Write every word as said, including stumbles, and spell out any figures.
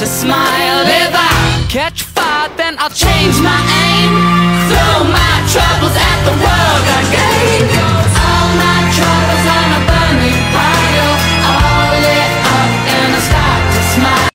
to smile. If I catch fire, then I'll change my aim. Throw my troubles at the world.